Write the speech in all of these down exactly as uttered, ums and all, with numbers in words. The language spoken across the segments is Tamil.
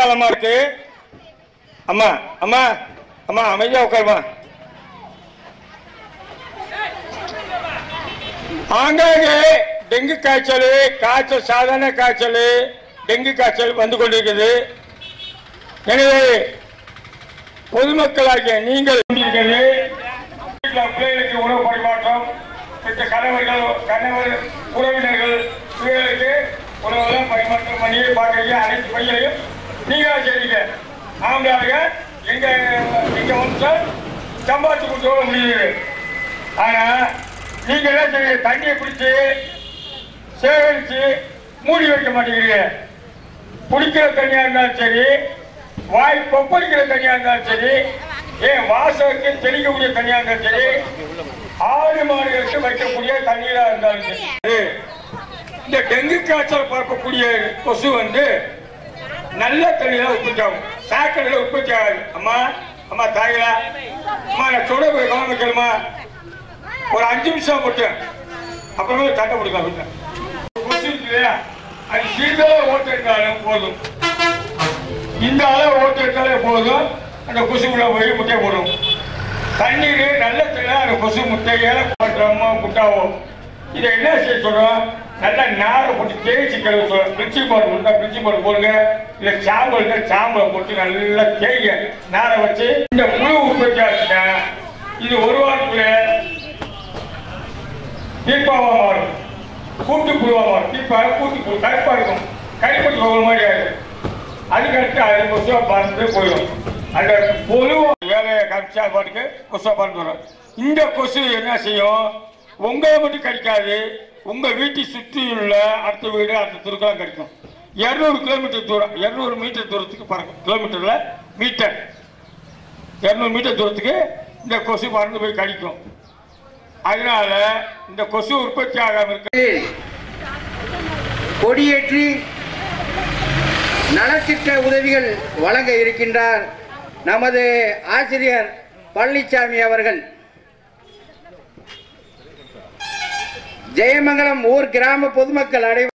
காலமா இருக்கு. அம்மா அம்மா அம்மா அமைதியா உட்காருமா. ஆங்காங்கே டெங்கு காய்ச்சல், காய்ச்சல் சாதாரண காய்ச்சல், டெங்கு காய்ச்சல் வந்து கொண்டிருக்கிறது. எனவே பொதுமக்களாகிய நீங்கள் பிள்ளைகளுக்கு உணவு பரிமாற்றம், கணவர்கள் கணவர் உறவினர்கள் பிள்ளைகளுக்கு உணவுலாம் பரிமாற்றம் பண்ணி பார்க்கறீங்க. அனைத்து பையனையும் நீங்களா செய்றீங்க. ஆம்பளையாக எங்க எங்க வந்து சம்பாதிச்சு கொடுத்து முடியுது. ஆனா நீங்க என்ன செய்ய, தண்ணியை பிடிச்சி சேகரிச்சு மூடி வைக்க மாட்டேங்கிறீங்க. குடிக்கிற தண்ணியா இருந்தாலும் சரி, வாய் கொப்பளிக்கிற தண்ணியா இருந்தாலும் சரி, ஏன் வாசலுக்கு தெளிக்கக்கூடிய தண்ணியா இருந்தாலும் சரி, ஆடு மாடுகளுக்கு வைக்கக்கூடிய தண்ணீரா இருந்தாலும் சரி, இந்த டெங்கு காய்ச்சல் பரப்பக்கூடிய கொசு வந்து நல்ல தண்ணியில உற்பத்தி ஆகும், சாக்கடையில உற்பத்தி ஆகாது. அம்மா அம்மா தாய்களா, அம்மா நான் சொல்ல கவனிக்கணுமா? ஒரு அஞ்சு நிமிஷம் போட்டேன், அப்புறமே சட்டை பிடிக்கலாம். வீட்டில் கொசு இருக்கு இல்லையா, அது சிறிதளவு ஓட்டு எடுத்தாலும் போதும், இந்த அளவு ஓட்டு எடுத்தாலே போதும், அந்த கொசுக்குள்ள போய் முட்டை போடும். தண்ணீர் நல்ல தண்ணீர் அந்த கொசு முட்டை ஏழை முட்டாவோ. இதை என்ன செய்ய சொல்றோம், நல்லா நாரை போட்டு தேய்ச்சி கழுவு சொல்றோம். பிளிச்சிங் பவுடர் இருந்தா பிளிச்சிங் பவுடர் போடுங்க, இல்ல சாம்பல் இருந்தா சாம்பலை போட்டு நல்லா தேய்ங்க, நாரை வச்சு. இந்த புழு உற்பத்தி ஆச்சுன்னா இது ஒரு வாரத்துல தீர்ப்பாவா மாறும், கூட்டு புழுவா மாறும். தீர்ப்பாக கூட்டு புழு கருப்பா இருக்கும், கருப்பட்டி ஒரு மாதிரி ஆயிடும். அதுக்கடுத்து அது கொசுவா பார்த்துட்டு போயிடும். அந்த புழு வேலையை கடிச்சா பாட்டுக்கு கொசுவா பார்த்து வரும். இந்த கொசு என்ன செய்யும், உங்களை மட்டும் கடிக்காது, உங்க வீட்டை சுற்றி உள்ள அடுத்த வீடு அடுத்த தெருக்கெல்லாம் கிடைக்கும். இருநூறு கிலோமீட்டர் தூரம், இருநூறு மீட்டர் தூரத்துக்கு பறக்கும். கிலோமீட்டர்ல மீட்டர், இருநூறு மீட்டர் தூரத்துக்கு இந்த கொசு பறந்து போய் கடிக்கும். அதனால இந்த கொசு உற்பத்தி ஆகாம இருக்க கொடியேற்றி நலத்திட்ட உதவிகள் வழங்க இருக்கின்றார் நமது ஆசிரியர் பழனிசாமி அவர்கள். ஜெயமங்கலம் ஊர் கிராம பொதுமக்கள் அனைவரும்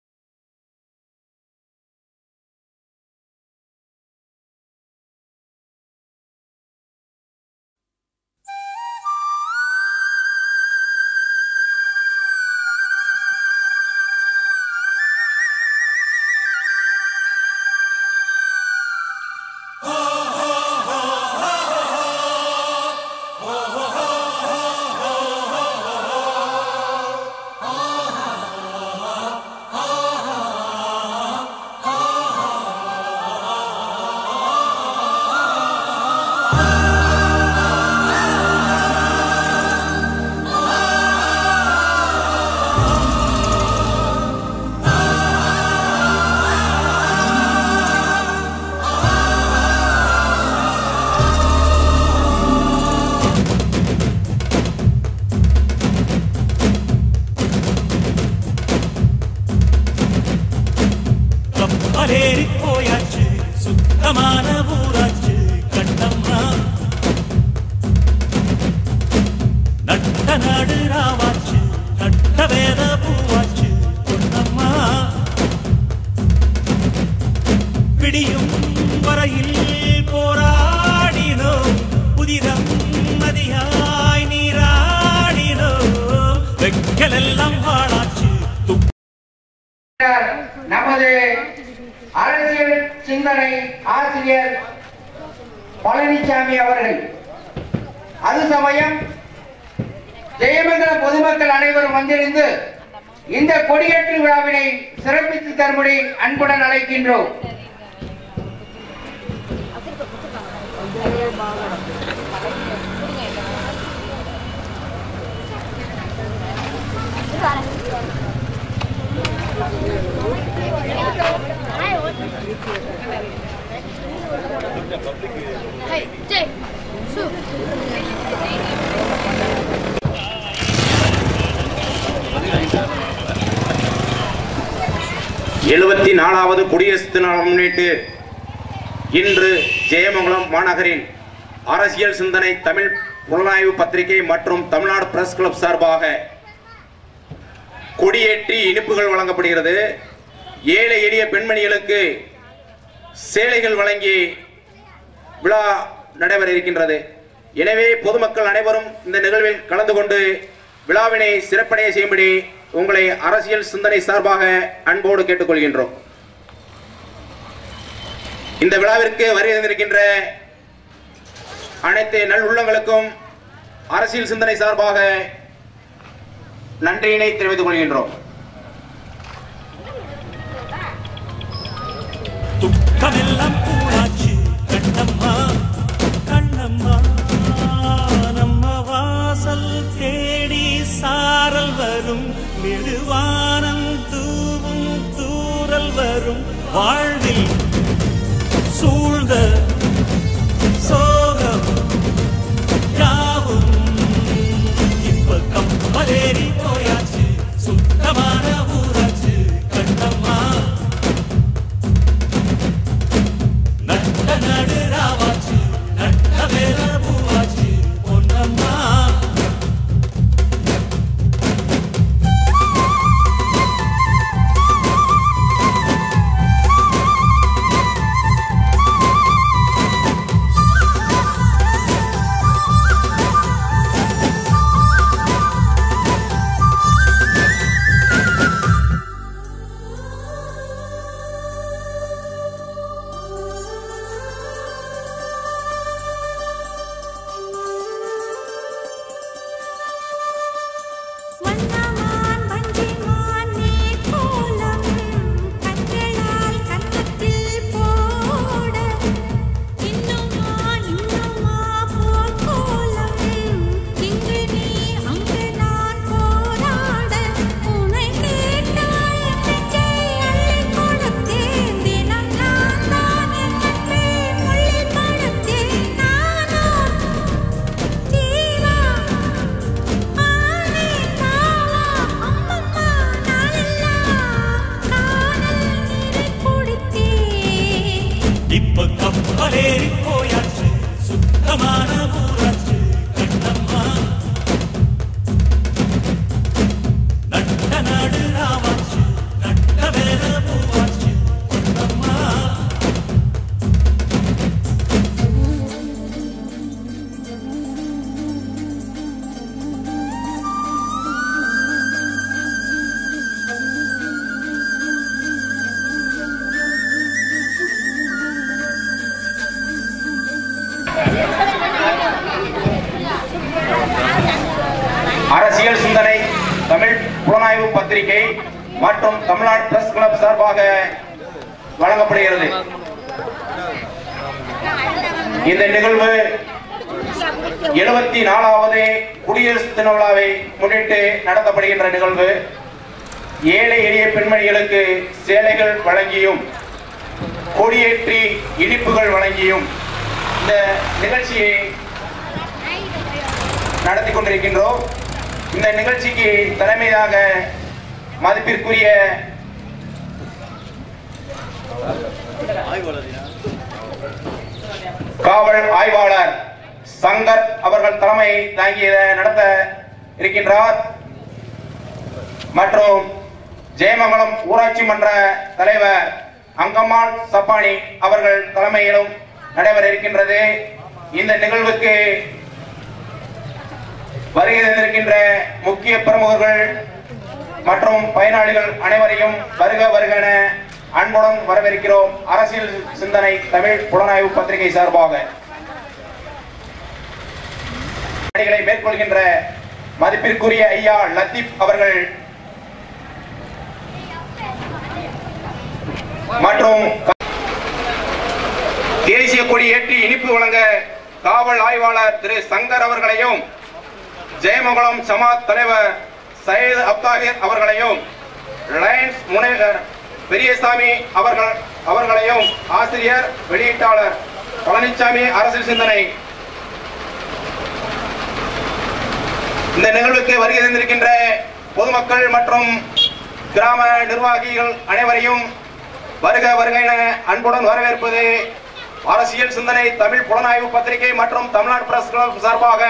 போயாச்சு, சுத்தமான ஊராச்சு கண்ணம்மா. நட்ட நாடு ராவாச்சு, நட்ட வேத பூவாச்சு பொன்னம்மா. பிடியும் வரையில் போராடினோம், புதிதம் மதியாய் நீராடினோம், வெக்கலெல்லாம் வாழாச்சு. நமது அரசியல் சிந்தனை ஆசிரியர் பழனிசாமி அவர்கள். அது சமயம் ஜெயமங்கலம் பொதுமக்கள் அனைவரும் வந்திருந்து இந்த கொடியேற்று விழாவினை சிறப்பித்து தரும்படி அன்புடன் அழைக்கின்றோம். எழுபத்தி நாலாவது குடியரசு தினம் முன்னிட்டு இன்று ஜெயமங்கலம் மாநகரின் அரசியல் சிந்தனை தமிழ் புலனாய்வு பத்திரிகை மற்றும் தமிழ்நாடு பிரஸ் கிளப் சார்பாக கொடியேற்றி இனிப்புகள் வழங்கப்படுகிறது. ஏழை எளிய பெண்மணிகளுக்கு சேலைகள் வழங்கி விழா நடைபெற இருக்கின்றது. எனவே பொதுமக்கள் அனைவரும் இந்த நிகழ்வில் கலந்து கொண்டு விழாவினை சிறப்படைய செய்யும்படி உங்களை அரசியல் சிந்தனை சார்பாக அன்போடு கேட்டுக்கொள்கின்றோம். இந்த விழாவிற்கு வருகை தந்திருக்கின்ற அனைத்து நல்லுள்ளங்களுக்கும் அரசியல் சிந்தனை சார்பாக நன்றியினை தெரிவித்துக் கொள்கின்றோம். துக்கமெல்லாம் கூடாச்சு கண்ணம்மா கண்ணம்மா நம்ம வாசல் தேடி சாரல் வரும் நெடுவானம் தூவும் தூரல் வரும் வாழ்வில் சூழ்ந்த சோகம் யாவும் இப்ப கப்பலேறி போயாச்சு சுத்தமான ஊராச்சு கண்ணம்மா நட்ட நடு ராவாச்சு நட்ட வேற பூவாச்சு பொன்னம்மா அரசியல் சிந்தனை தமிழ் புலனாய்வு பத்திரிகை மற்றும் தமிழ்நாடு பிரஸ் கிளப் சார்பாக வழங்கப்படுகிறது. இந்த நிகழ்வு எழுபத்தி நாலாவது குடியரசு தின விழாவை முன்னிட்டு நடத்தப்படுகின்ற நிகழ்வு. ஏழை எளிய பெண்மணிகளுக்கு சேலைகள் வழங்கியும் கொடியேற்றி இனிப்புகள் வழங்கியும் இந்த நிகழ்ச்சியை நடத்தி கொண்டிருக்கின்றோம். இந்த நிகழ்ச்சிக்கு தலைமையாக மதிப்பிற்குரிய காவல் ஆய்வாளர் சங்கர் அவர்கள் தலைமை தாங்கி நடத்த இருக்கின்றார். மற்றும் ஜெயமங்கலம் ஊராட்சி மன்ற தலைவர் அங்கம்மாள் சப்பானி அவர்கள் தலைமையிலும் நடைபெற இருக்கின்றது. இந்த நிகழ்வுக்கு வருகை தந்திருக்கின்ற முக்கிய பிரமுகர்கள் மற்றும் பயனாளிகள் அனைவரையும் வருக வருக என அன்புடன் வரவேற்கிறோம். அரசியல் சிந்தனை தமிழ் புலனாய்வு பத்திரிகை சார்பாக பணிகளை மேற்கொள்கின்ற மதிப்பிற்குரிய ஐயா லத்தீப் அவர்கள் மற்றும் தேசிய கொடி ஏற்றி இனிப்பு வழங்க காவல் ஆய்வாளர் திரு சங்கர் அவர்களையும் ஜெயமங்கலம் ஜமாத் தலைவர் சையத் அப்தாகிர் அவர்களையும் லயன்ஸ் முனைவர் பெரியசாமி அவர்கள் அவர்களையும் ஆசிரியர் வெளியீட்டாளர் பழனிசாமி அரசியல் சிந்தனை இந்த நிகழ்வுக்கு வருகை தந்திருக்கின்ற பொதுமக்கள் மற்றும் கிராம நிர்வாகிகள் அனைவரையும் வருக வருக என அன்புடன் வரவேற்பது அரசியல் சிந்தனை தமிழ் புலனாய்வு பத்திரிகை மற்றும் தமிழ்நாடு பிரஸ் கிளப் சார்பாக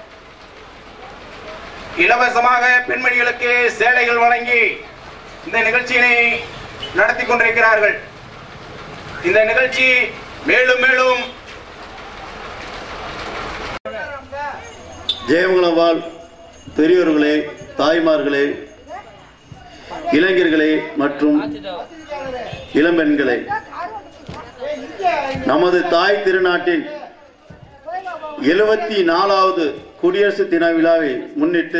இலவசமாக பெண்மணிகளுக்கு சேலைகள் வழங்கி இந்த நிகழ்ச்சியினை நடத்தி கொண்டிருக்கிறார்கள். இந்த நிகழ்ச்சி மேலும் மேலும் ஜெயமங்கலம் வாழ் பெரியோர்களே, தாய்மார்களே, இளைஞர்களே மற்றும் இளம்பெண்களே, நமது தாய் திருநாட்டின் எழுபத்தி நாலாவது குடியரசு தின விழாவை முன்னிட்டு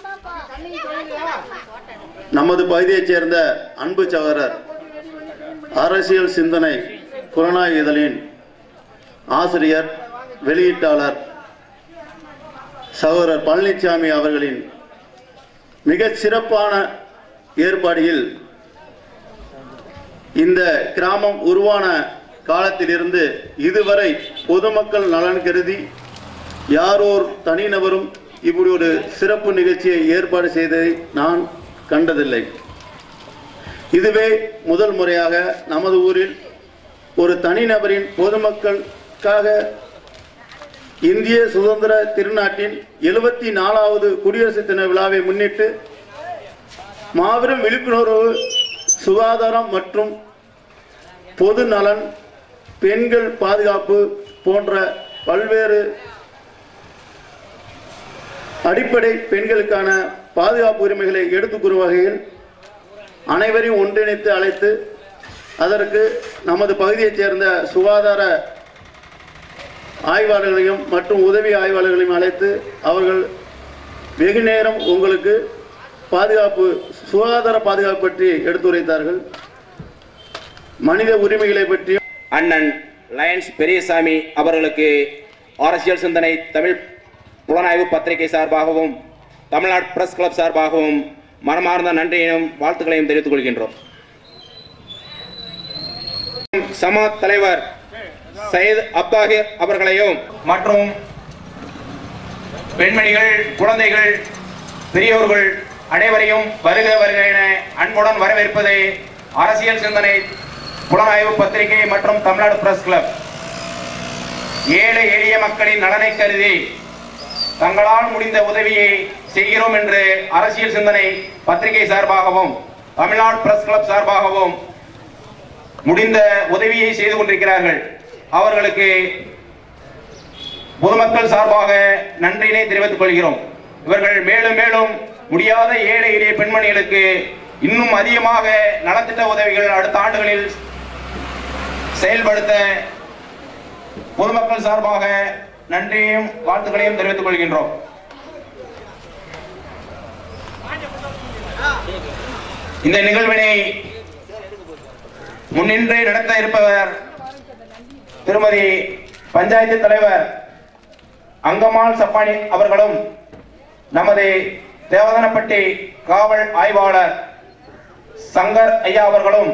நமது பகுதியைச் சேர்ந்த அன்பு சகோதரர் அரசியல் சிந்தனை புலனாய்வு இதழின் ஆசிரியர் வெளியீட்டாளர் சகோதரர் பழனிசாமி அவர்களின் மிக சிறப்பான ஏற்பாடில் இந்த கிராமம் உருவான காலத்திலிருந்து இதுவரை பொதுமக்கள் நலன் கருதி யாரோர் தனிநபரும் இப்படி ஒரு சிறப்பு நிகழ்ச்சியை ஏற்பாடு செய்ததை நான் கண்டதில்லை. இதுவே முதல் முறையாக நமது ஊரில் ஒரு தனிநபரின் பொதுமக்களுக்காக இந்திய சுதந்திர திருநாட்டின் எழுபத்தி நாலாவது குடியரசு தின விழாவை முன்னிட்டு மாபெரும் விழிப்புணர்வு, சுகாதாரம் மற்றும் பொது நலன், பெண்கள் பாதுகாப்பு போன்ற பல்வேறு அடிப்படை பெண்களுக்கான பாதுகாப்பு உரிமைகளை எடுத்துக் கூறும் வகையில் அனைவரையும் ஒன்றிணைத்து அழைத்து அதற்கு நமது பகுதியைச் சேர்ந்த சுகாதார ஆய்வாளர்களையும் மற்றும் உதவி ஆய்வாளர்களையும் அழைத்து அவர்கள் வெகு நேரம் உங்களுக்கு பாதுகாப்பு, சுகாதார பாதுகாப்பு பற்றி எடுத்துரைத்தார்கள். மனித உரிமைகளை பற்றி அண்ணன் லயன்ஸ் பெரியசாமி அவர்களுக்கு அரசியல் சிந்தனை தமிழ் புலனாய்வு பத்திரிகை சார்பாகவும் தமிழ்நாடு பிரஸ் கிளப் சார்பாகவும் மனமார்ந்த நன்றியையும் வாழ்த்துக்களையும் தெரிவித்துக் கொள்கின்றோம். சமாத் தலைவர் சையத் அப்தாகிர் அவர்களையும் மற்றும் பெண்மணிகள், குழந்தைகள், பெரியோர்கள் அனைவரையும் வருக வருக என அன்புடன் வரவேற்பதை அரசியல் சிந்தனை புலனாய்வு பத்திரிகை மற்றும் தமிழ்நாடு பிரஸ் கிளப் ஏழை எளிய மக்களின் நலனை கருதி தங்களால் முடிந்த உதவியை செய்கிறோம் என்று அரசியல் சிந்தனை பத்திரிகை சார்பாகவும் தமிழ்நாடு பிரஸ் கிளப் சார்பாகவும் முடிந்த உதவியை செய்து கொண்டிருக்கிறார்கள். அவர்களுக்கு பொதுமக்கள் சார்பாக நன்றியினை தெரிவித்துக் கொள்கிறோம். இவர்கள் மேலும் மேலும் முடியாத ஏழை எளிய பெண்மணிகளுக்கு இன்னும் அதிகமாக நலத்திட்ட உதவிகள் அடுத்த ஆண்டுகளில் செயல்படுத்த பொதுமக்கள் சார்பாக நன்றியையும் வாழ்த்துக்களையும் தெரிவித்துக் கொள்கின்றோம். இந்த நிகழ்வினை முன்னின்று நடத்த இருப்பவர் திருமதி பஞ்சாயத்து தலைவர் அங்கம்மாள் சப்பானி அவர்களும் நமது தேவதானப்பட்டி காவல் ஆய்வாளர் சங்கர் ஐயா அவர்களும்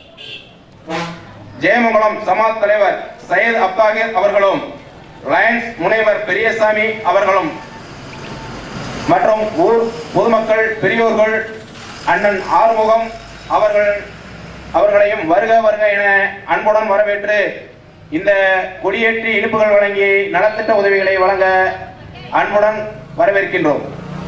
ஜெயமங்கலம் சமாஜ் தலைவர் சையத் அப்தாகிர் அவர்களும் லயன்ஸ் முனைவர் பெரியசாமி அவர்களும் மற்றும் ஊர் பொதுமக்கள், பெரியோர்கள், அண்ணன் ஆறுமுகம் அவர்கள் அவர்களையும் வருக வருக என அன்புடன் வரவேற்று இந்த கொடியேற்றி இனிப்புகள் வழங்கி நலத்திட்ட உதவிகளை வழங்க அன்புடன் வரவேற்கின்றோம்.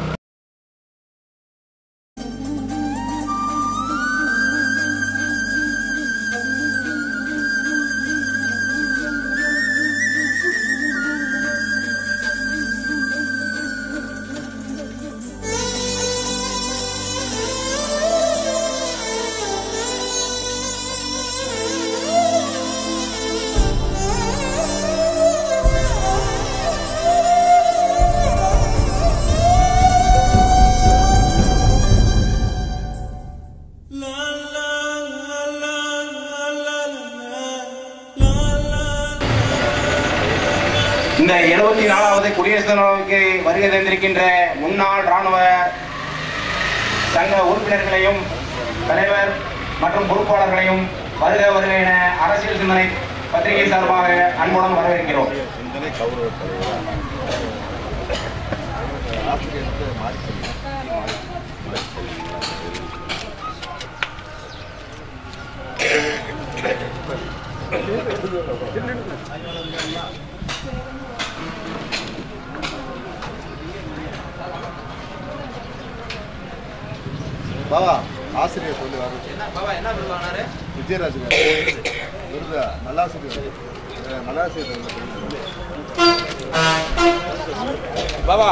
இந்த எழுபத்தி நாலாவது குடியரசு தினத்திற்கு வருகை தந்திருக்கின்ற முன்னாள் ராணுவ சங்க உறுப்பினர்களையும் தலைவர் மற்றும் பொறுப்பாளர்களையும் வருக வருக என அரசியல் சிந்தனை பத்திரிகை சார்பாக அன்புடன் வரவேற்கிறோம். பாவா ஆசிரியர் சொல்லி வர விஜயராஜ் விருதா நல்லாசிரியர் நல்லாசிரியர் பாபா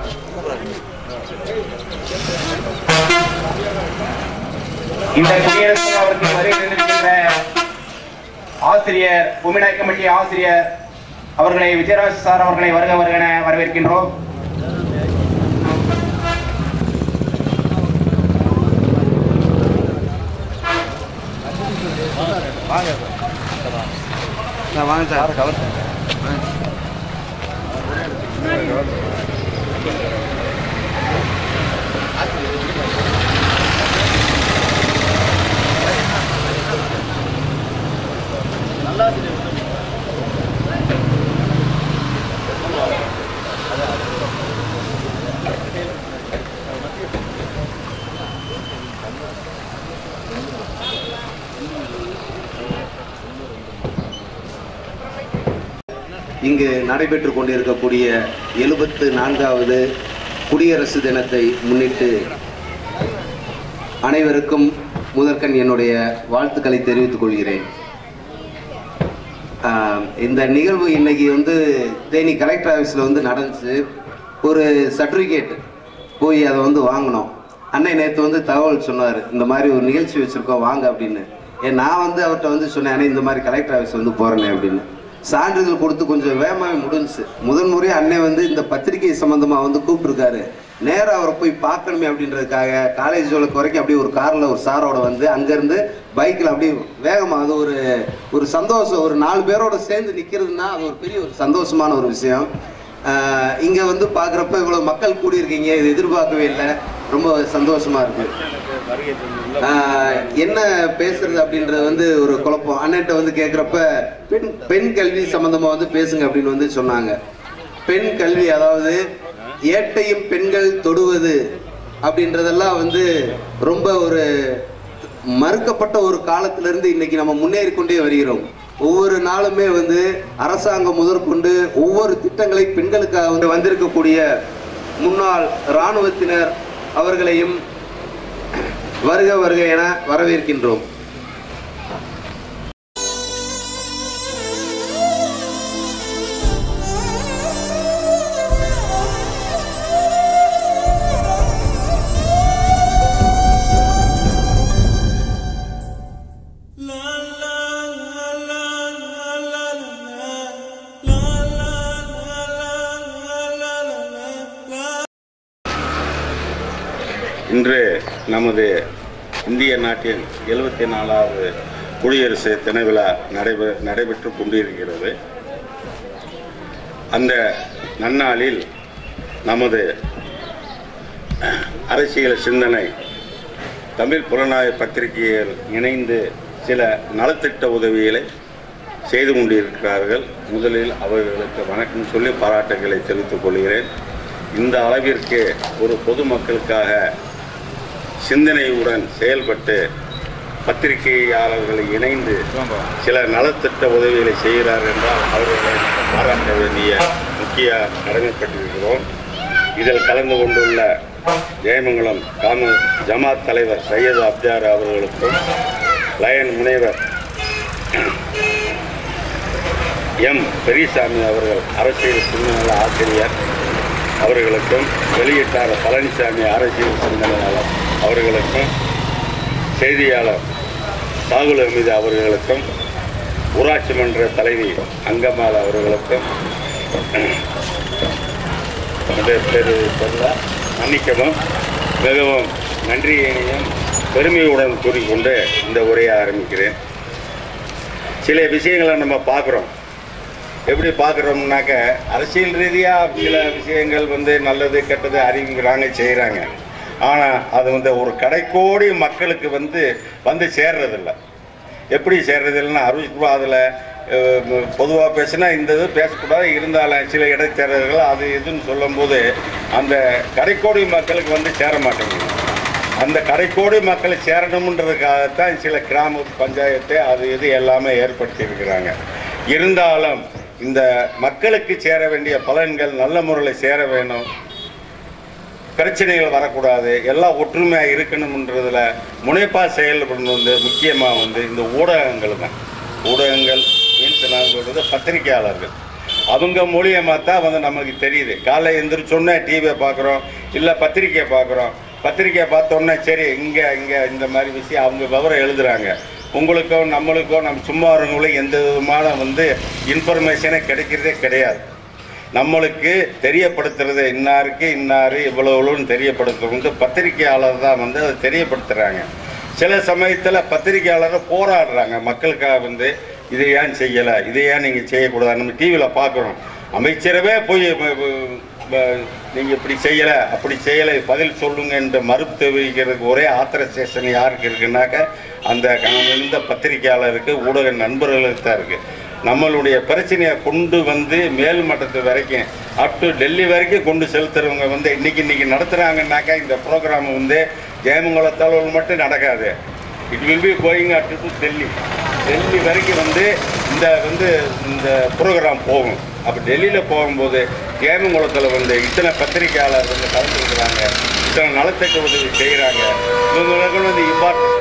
இந்த குடியரசு அவருக்கு வருகின்ற ஆசிரியர் உமிழை கமிட்டி ஆசிரியர் அவர்களை விஜயராஜ் சார் அவர்களை வருக வருக என வரவேற்கின்றோம். வாங்க சார் கவர் நல்லா இங்கு நடைபெற்றுக் கொண்டிருக்கக்கூடிய எழுபத்து நான்காவது குடியரசு தினத்தை முன்னிட்டு அனைவருக்கும் முதற்கண் என்னுடைய வாழ்த்துக்களை தெரிவித்துக் கொள்கிறேன். இந்த நிகழ்வு இன்னைக்கு வந்து தேனி கலெக்டர் ஆஃபீஸில் வந்து நடந்துச்சு. ஒரு சர்டிஃபிகேட் போய் அதை வந்து வாங்கினோம். அன்னை நேற்று வந்து தகவல் சொன்னார், இந்த மாதிரி ஒரு நிகழ்ச்சி வச்சுருக்கோம் வாங்க அப்படின்னு. ஏன் நான் வந்து அவர்கிட்ட வந்து சொன்னேன், அண்ணே இந்த மாதிரி கலெக்டர் ஆஃபீஸ் வந்து போகிறேனே அப்படின்னு. சான்றிதழ் கொடுத்து கொஞ்சம் வேகமாகவே முடிஞ்சிச்சு. முதன் முறையாக அன்னை வந்து இந்த பத்திரிகை சம்மந்தமாக வந்து கூப்பிட்டுருக்காரு. நேராக அவரை போய் பார்க்கணுமே அப்படின்றதுக்காக காலேஜோட குறைக்க அப்படியே ஒரு காரில் ஒரு சாரோட வந்து அங்கேருந்து பைக்கில் அப்படியே வேகமாக, அது ஒரு ஒரு சந்தோஷம். ஒரு நாலு பேரோட சேர்ந்து நிற்கிறதுனா அது ஒரு பெரிய ஒரு சந்தோஷமான ஒரு விஷயம். இங்கே வந்து பார்க்குறப்ப இவ்வளோ மக்கள் கூடியிருக்கீங்க, இது எதிர்பார்க்கவே இல்லை, ரொம்ப சந்தோஷமாக இருக்குது. என்ன பேசுறது அப்படின்றது வந்து ஒரு குழப்பம். அண்ணன்ட்ட வந்து கேட்குறப்ப பெண் பெண் கல்வி சம்மந்தமாக வந்து பேசுங்க அப்படின்னு வந்து சொன்னாங்க. பெண் கல்வி, அதாவது ஏட்டையும் பெண்கள் தொடுவது அப்படின்றதெல்லாம் வந்து ரொம்ப ஒரு மறுக்கப்பட்ட ஒரு காலத்திலிருந்து இன்னைக்கு நம்ம முன்னேறி கொண்டே வருகிறோம். ஒவ்வொரு நாளுமே வந்து அரசாங்கம் முதற்கொண்டு ஒவ்வொரு திட்டங்களை பெண்களுக்காக வந்து வந்திருக்கக்கூடிய முன்னாள் இராணுவத்தினர் அவர்களையும் வருக வருக என வரவேற்கின்றோம். இன்று நமது இந்திய நாட்டின் எழுபத்தி நாலாவது குடியரசு தின விழா நடைபெ நடைபெற்று கொண்டிருக்கிறது. அந்த நன்னாளில் நமது அரசியல் சிந்தனை தமிழ் புலனாய்வு பத்திரிகையில் இணைந்து சில நலத்திட்ட உதவிகளை செய்து கொண்டிருக்கிறார்கள். முதலில் அவர்களுக்கு வணக்கம் சொல்லி பாராட்டுகளை தெரிவித்துக் கொள்கிறேன். இந்த அளவிற்கு ஒரு பொதுமக்களுக்காக சிந்தனையுடன் செயல்பட்டு பத்திரிகையாளர்களை இணைந்து சில நலத்திட்ட உதவிகளை செய்கிறார் என்றால் அவர்களை பாராட்ட வேண்டிய முக்கிய கடமைப்பட்டிருக்கிறோம். இதில் கலந்து கொண்டுள்ள ஜெயமங்கலம் காம ஜமாத் தலைவர் சையது அப்தார் அவர்களுக்கும், லயன் முனைவர் எம் பெரியசாமி அவர்கள் அரசியல் சிந்தனை ஆசிரியர் அவர்களுக்கும், வெளியிட்டார் பழனிசாமி அரசியல் சிந்தனையாளர் அவர்களுக்கும், செய்தியாளர் சாகுல் அமீது அவர்களுக்கும், ஊராட்சி மன்ற தலைவி அங்கம்மாள் அவர்களுக்கும் மன்னிக்கவும் மிகவும் நன்றியையும் பெருமையுடன் கூறிக்கொண்டு இந்த உரையை ஆரம்பிக்கிறேன். சில விஷயங்களை நம்ம பார்க்குறோம். எப்படி பார்க்குறோம்னாக்க அரசியல் ரீதியாக சில விஷயங்கள் வந்து நல்லது கெட்டது அறிவிக்கிறாங்க, செய்கிறாங்க. ஆனால் அது வந்து ஒரு கடைக்கோடி மக்களுக்கு வந்து வந்து சேர்றதில்லை. எப்படி சேர்றதில்லைன்னா அறிவிப்பு அதில் பொதுவாக பேசினா இந்த இது பேசக்கூடாது, இருந்தாலும் சில இடைத்தேர்தல்கள் அது இதுன்னு சொல்லும்போது அந்த கடைக்கோடி மக்களுக்கு வந்து சேர மாட்டேங்குது. அந்த கடைக்கோடி மக்களை சேரணுன்றதுக்காகத்தான் சில கிராம பஞ்சாயத்து அது இது எல்லாமே ஏற்படுத்தி இருக்கிறாங்க. இருந்தாலும் இந்த மக்களுக்கு சேர வேண்டிய பலன்கள் நல்ல முறையில் சேர வேணும். பிரச்சனைகள் வரக்கூடாது, எல்லாம் ஒற்றுமையாக இருக்கணும்ன்றதுல முனைப்பாக செயல்படணும். வந்து முக்கியமாக வந்து இந்த ஊடகங்கள் தான். ஊடகங்கள் மீன்ஸ் நான் சொல்கிறது பத்திரிகையாளர்கள், அவங்க மூலியமாக தான் வந்து நமக்கு தெரியுது. காலை எழுந்திரிச்சோன்னே டிவியை பார்க்குறோம், இல்லை பத்திரிக்கையை பார்க்குறோம். பத்திரிக்கையை பார்த்தோன்னே சரி இங்கே இங்கே இந்த மாதிரி விஷயம் அவங்க விவரம் எழுதுகிறாங்க. உங்களுக்கோ நம்மளுக்கோ நம்ம சும்மா வரவங்களும் எந்த விதமான வந்து இன்ஃபர்மேஷனே கிடைக்கிறதே கிடையாது. நம்மளுக்கு தெரியப்படுத்துறது இன்னாருக்கு இன்னாரு இவ்வளவுன்னு தெரியப்படுத்துறது பத்திரிகையாளர் தான் வந்து அதை தெரியப்படுத்துகிறாங்க. சில சமயத்தில் பத்திரிகையாளர் போராடுறாங்க மக்களுக்காக வந்து இதை ஏன் செய்யலை, இதை ஏன் நீங்கள் செய்யக்கூடாது. நம்ம டிவியில் பார்க்குறோம், அமைச்சரவே போய் நீங்கள் இப்படி செய்யலை அப்படி செய்யலை பதில் சொல்லுங்க என்று மறுப்பு தெரிவிக்கிறதுக்கு ஒரே ஆத்தரைசேஷன் யாருக்கு இருக்குன்னாக்க அந்த இந்த பத்திரிகையாளருக்கு ஊடக நண்பர்களுக்கு தான் இருக்குது. நம்மளுடைய பிரச்சனையை கொண்டு வந்து மேல் மட்டத்து வரைக்கும் அப் டு டெல்லி வரைக்கும் கொண்டு செலுத்துறவங்க வந்து இன்னைக்கு இன்னைக்கு நடத்துகிறாங்கன்னாக்கா இந்த ப்ரோக்ராம் வந்து ஜெயமங்கலத்தால் மட்டும் நடக்காது. It will be going up to Delhi. Delhi வரைக்கும் வந்து இந்த வந்து இந்த ப்ரோக்ராம் போகும். அப்போ டெல்லியில் போகும்போது ஜெயமங்கலத்தில் வந்து இத்தனை பத்திரிகையாளர் வந்து கலந்துருக்குறாங்க, இத்தனை நலத்திட்ட உதவி செய்கிறாங்க, இவங்களுக்கு வந்து இம்பார்ட்டன்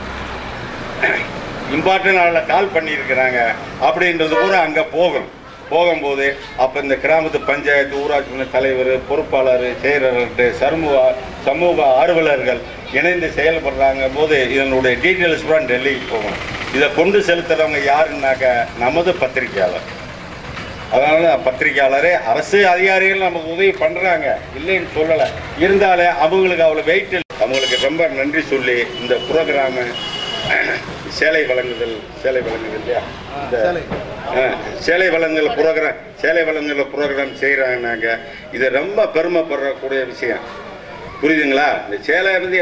இம்பார்ட்டன் அதில் கால் பண்ணியிருக்கிறாங்க அப்படின்றது கூட அங்கே போகும். போகும்போது அப்போ இந்த கிராமத்து பஞ்சாயத்து ஊராட்சி மன்ற தலைவர் பொறுப்பாளர் செயலர்கள் சமூக சமூக ஆர்வலர்கள் இணைந்து செயல்படுறாங்க போது இதனுடைய டீட்டெயில்ஸ் கூட டெல்லிக்கு போகும். இதை கொண்டு செலுத்துறவங்க யாருன்னாக்க நமது பத்திரிகையாளர். அதனால பத்திரிகையாளரே அரசு அதிகாரிகள் நமக்கு உதவி பண்ணுறாங்க, இல்லைன்னு சொல்லலை. இருந்தாலே அவங்களுக்கு அவ்வளோ வெயிட் இல்லை. அவங்களுக்கு ரொம்ப நன்றி சொல்லி இந்த ப்ரோக்ராமு சேலை வழங்குதல் சேலை வழங்குதல் இல்லையா இந்த சேலை வழங்குதல் ப்ரோக்ராம் சேலை வழங்குதல் ப்ரோக்ராம் செய்கிறாங்கன்னாங்க இது ரொம்ப பெருமைப்படக்கூடிய விஷயம். புரியுதுங்களா? இந்த சேலை வந்து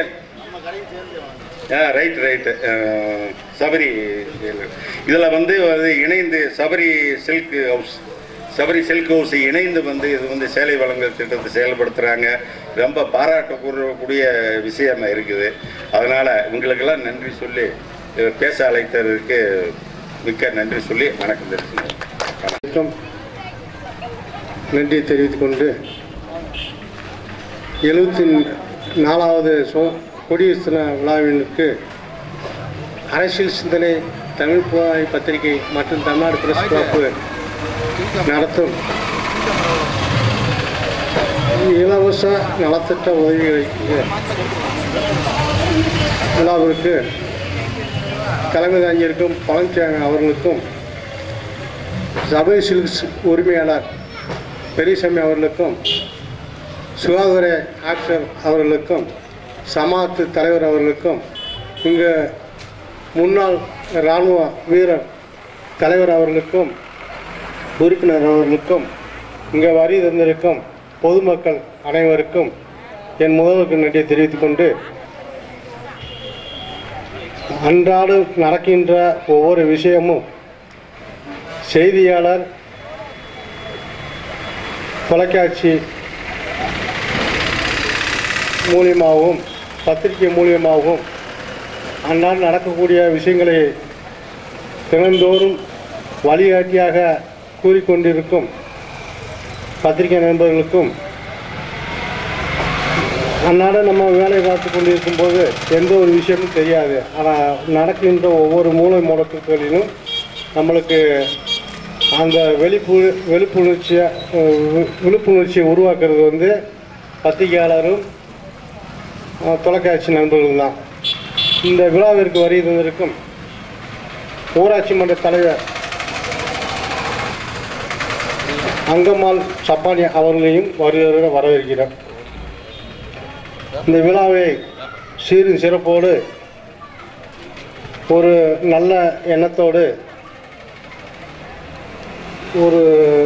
ஆ ரைட்டு ரைட்டு சபரி இதில் வந்து இணைந்து Sabari silk house Sabari silk house இணைந்து வந்து இது வந்து சேலை வழங்கல் திட்டத்தை செயல்படுத்துகிறாங்க. ரொம்ப பாராட்டக்கூடிய விஷயமா இருக்குது. அதனால் உங்களுக்கெல்லாம் நன்றி சொல்லி பேச அழைத்ததற்கு மிக்க நன்றி சொல்லி வணக்கம் தெரிவிக்கிறேன். நன்றி தெரிவித்துக் கொண்டு எழுபத்தி நாலாவது சோ கொடியரசு விழாவிற்கு அரசியல் சிந்தனை தமிழ் புகாய் பத்திரிகை மற்றும் தமிழ்நாடு பிரஸ் கிளப்பு நடத்தும் இலவச நலத்திட்ட உதவிகளை விழாவிற்கு தலைமை தாங்கியிருக்கும் பழனிசாமி அவர்களுக்கும் சபை சில்க்ஸ் உரிமையாளர் பெரியசாமி அவர்களுக்கும் சுகாதார ஆக்டர் அவர்களுக்கும் சமாத்து தலைவர் அவர்களுக்கும் இங்கு முன்னாள் இராணுவ வீரர் தலைவர் அவர்களுக்கும் உறுப்பினர் அவர்களுக்கும் இங்கே வரி தந்திருக்கும் பொதுமக்கள் அனைவருக்கும் என் முதல்வருக்கு நன்றியை தெரிவித்துக் கொண்டு அன்றாடு நடக்கின்ற ஒவ்வொரு விஷயமும் செய்தியாளர் தொலைக்காட்சி மூலியமாகவும் பத்திரிகை மூலியமாகவும் அன்றாடு நடக்கக்கூடிய விஷயங்களை தினந்தோறும் வழிகாட்டியாக கூறிக்கொண்டிருக்கும் பத்திரிகை நண்பர்களுக்கும் அன்றாட நம்ம வேலை பார்த்து கொண்டிருக்கும் போது எந்த ஒரு விஷயமும் தெரியாது. ஆனால் நடக்கின்ற ஒவ்வொரு மூளை முடக்குகளிலும் நம்மளுக்கு அந்த வெளிப்பு விழிப்புணர்ச்சியை விழிப்புணர்ச்சியை உருவாக்குறது வந்து பத்திரிகையாளரும் தொலைக்காட்சி நண்பர்கள் தான். இந்த விழாவிற்கு வருகை தந்திருக்கும் ஊராட்சி மன்ற தலைவர் அங்கம்மாள் சப்பானி அவர்களையும் வருகிற வரவேற்கிறோம். இந்த விழாவை சீரும் சிறப்போடு ஒரு நல்ல எண்ணத்தோடு ஒரு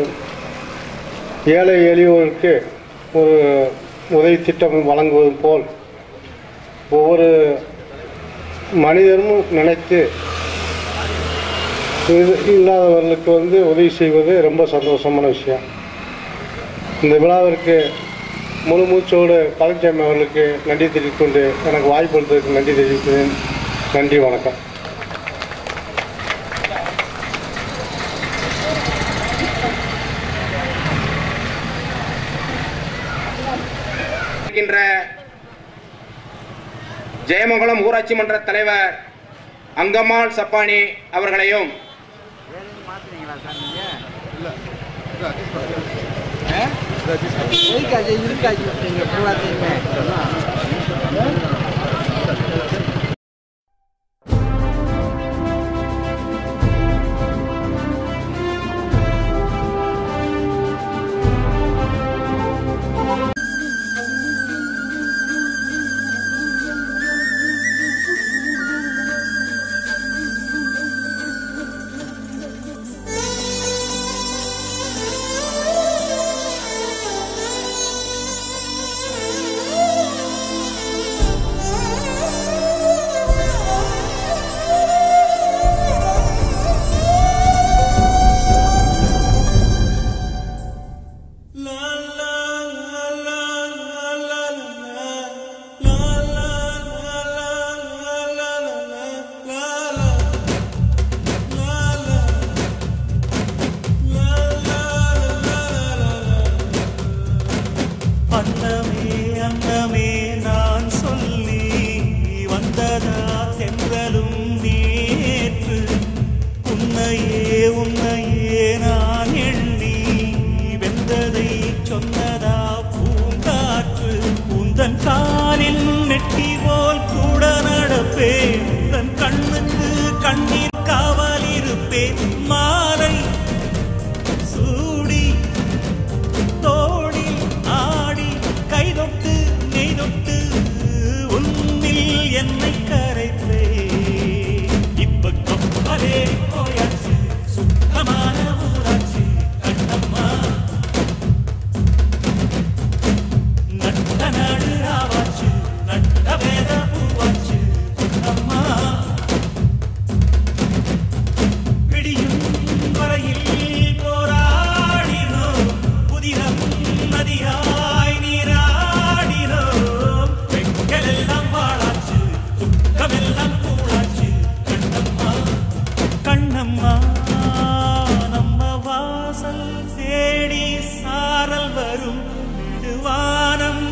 ஏழை எளியோருக்கு ஒரு உதவி திட்டம் வழங்குவது போல் ஒவ்வொரு மனிதரும் நினைத்து இல்லாதவர்களுக்கு வந்து உதவி செய்வது ரொம்ப சந்தோஷமான விஷயம். இந்த விழாவிற்கு முழு மூச்சோடு பழனிசாமி அவர்களுக்கு நன்றி தெரிவித்துக் கொண்டு எனக்கு வாய்ப்பு அளித்ததற்கு நன்றி தெரிவிக்கிறேன். நன்றி, வணக்கம். இருக்கின்ற ஜெயமங்கலம் ஊராட்சி மன்ற தலைவர் அங்கம்மாள் சப்பானி அவர்களையும்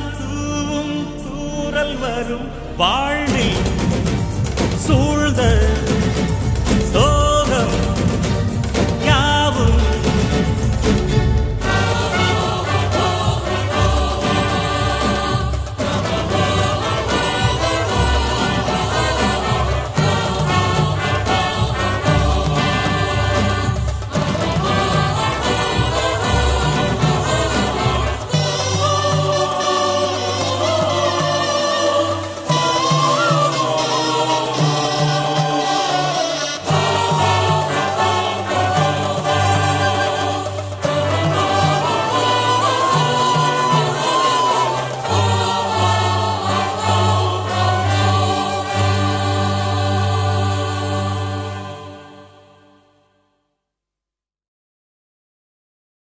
வாழ்வில் சூழ்ந்த